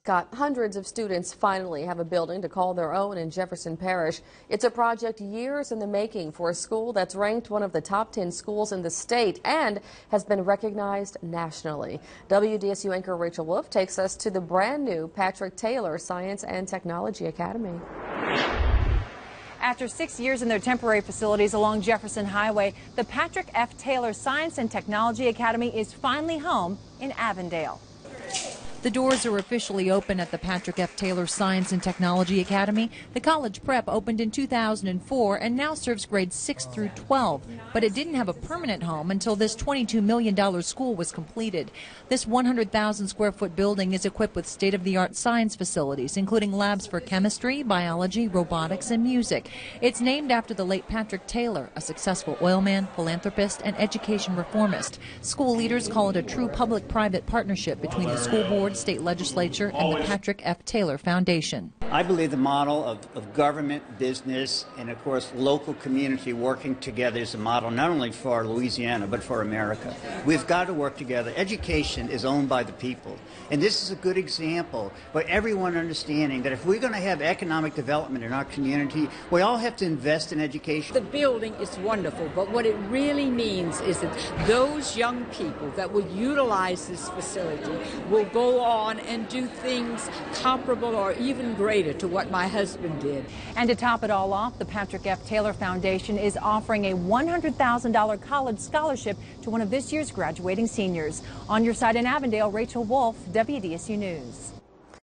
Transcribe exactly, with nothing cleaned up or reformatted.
Scott, hundreds of students finally have a building to call their own in Jefferson Parish. It's a project years in the making for a school that's ranked one of the top ten schools in the state and has been recognized nationally. W D S U anchor Rachel Wolf takes us to the brand new Patrick Taylor Science and Technology Academy. After six years in their temporary facilities along Jefferson Highway, the Patrick F. Taylor Science and Technology Academy is finally home in Avondale. The doors are officially open at the Patrick F. Taylor Science and Technology Academy. The college prep opened in two thousand four and now serves grades six through twelve. But it didn't have a permanent home until this twenty-two million dollar school was completed. This one hundred thousand square foot building is equipped with state-of-the-art science facilities, including labs for chemistry, biology, robotics, and music. It's named after the late Patrick Taylor, a successful oilman, philanthropist, and education reformist. School leaders call it a true public-private partnership between the school board, state legislature, and the Patrick F. Taylor Foundation. I believe the model of, of government, business, and of course local community working together is a model not only for Louisiana but for America. We've got to work together. Education is owned by the people, and this is a good example for everyone understanding that if we're going to have economic development in our community, we all have to invest in education. The building is wonderful, but what it really means is that those young people that will utilize this facility will go on and do things comparable or even greater to what my husband did. And to top it all off, the Patrick F. Taylor Foundation is offering a one hundred thousand dollar college scholarship to one of this year's graduating seniors. On your side in Avondale, Rachel Wolf, W D S U News.